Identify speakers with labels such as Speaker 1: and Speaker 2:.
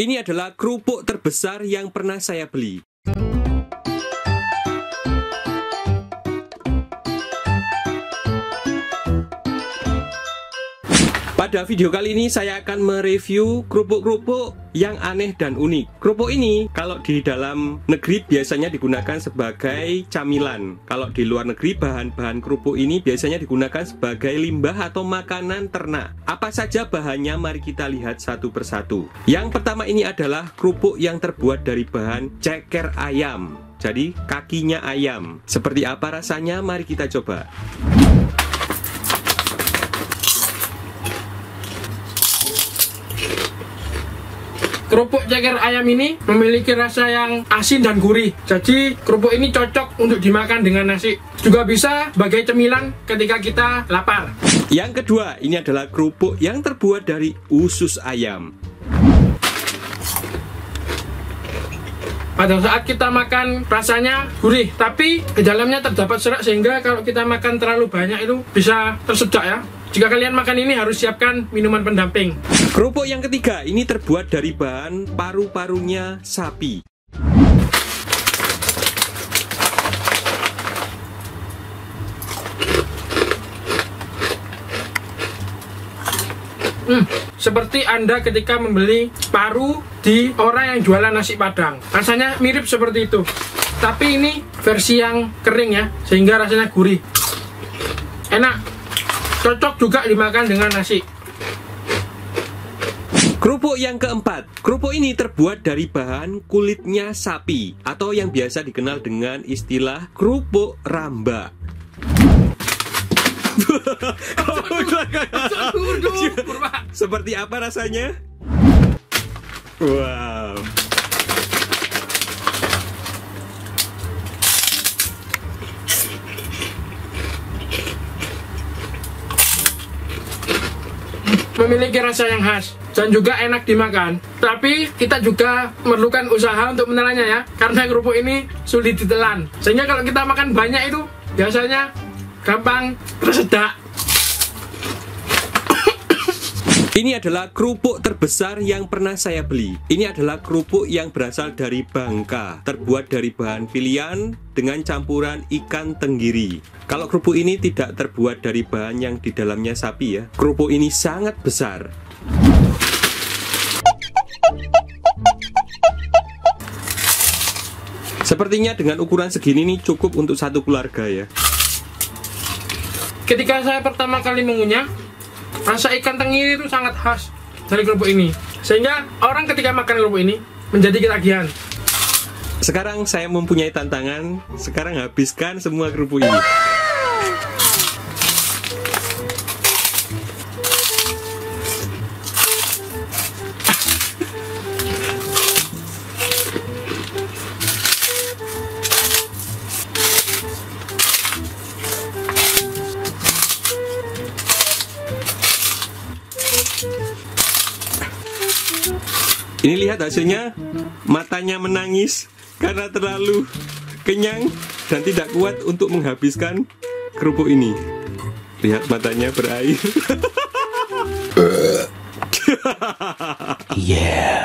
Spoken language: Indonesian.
Speaker 1: Ini adalah kerupuk terbesar yang pernah saya beli. Pada video kali ini saya akan mereview kerupuk-kerupuk yang aneh dan unik. Kerupuk ini kalau di dalam negeri biasanya digunakan sebagai camilan. Kalau di luar negeri bahan-bahan kerupuk ini biasanya digunakan sebagai limbah atau makanan ternak. Apa saja bahannya? Mari kita lihat satu persatu. Yang pertama ini adalah kerupuk yang terbuat dari bahan ceker ayam. Jadi kakinya ayam. Seperti apa rasanya? Mari kita coba.
Speaker 2: Kerupuk ceker ayam ini memiliki rasa yang asin dan gurih. Jadi kerupuk ini cocok untuk dimakan dengan nasi. Juga bisa sebagai cemilan ketika kita lapar.
Speaker 1: Yang kedua, ini adalah kerupuk yang terbuat dari usus ayam.
Speaker 2: Pada saat kita makan rasanya gurih, tapi di dalamnya terdapat serat sehingga kalau kita makan terlalu banyak itu bisa tersedak ya. Jika kalian makan ini harus siapkan minuman pendamping.
Speaker 1: Kerupuk yang ketiga ini terbuat dari bahan paru-parunya sapi.
Speaker 2: Seperti Anda ketika membeli paru di orang yang jualan nasi padang. Rasanya mirip seperti itu. Tapi ini versi yang kering ya, sehingga rasanya gurih. Enak. Cocok juga dimakan dengan nasi.
Speaker 1: Kerupuk yang keempat. Kerupuk ini terbuat dari bahan kulitnya sapi atau yang biasa dikenal dengan istilah kerupuk ramba. Seperti apa rasanya? Wow.
Speaker 2: Memiliki rasa yang khas dan juga enak dimakan. Tapi kita juga memerlukan usaha untuk menelannya ya, karena kerupuk ini sulit ditelan. Sehingga kalau kita makan banyak itu biasanya gampang tersedak.
Speaker 1: Ini adalah kerupuk terbesar yang pernah saya beli. Ini adalah kerupuk yang berasal dari Bangka, terbuat dari bahan pilihan dengan campuran ikan tenggiri. Kalau kerupuk ini tidak terbuat dari bahan yang di dalamnya sapi ya. Kerupuk ini sangat besar. Sepertinya dengan ukuran segini nih cukup untuk satu keluarga ya.
Speaker 2: Ketika saya pertama kali mengunyah, rasa ikan tenggiri itu sangat khas dari kerupuk ini. Sehingga orang ketika makan kerupuk ini menjadi ketagihan.
Speaker 1: Sekarang saya mempunyai tantangan. Sekarang habiskan semua kerupuk ini. Ini lihat hasilnya, matanya menangis karena terlalu kenyang dan tidak kuat untuk menghabiskan kerupuk ini. Lihat matanya berair. Yeah.